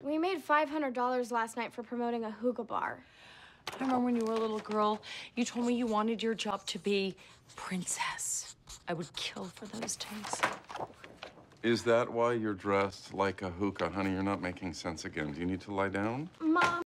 We made $500 last night for promoting a hookah bar. I remember when you were a little girl, you told me you wanted your job to be princess. I would kill for those days. Is that why you're dressed like a hookah? Honey, you're not making sense again. Do you need to lie down? Mom.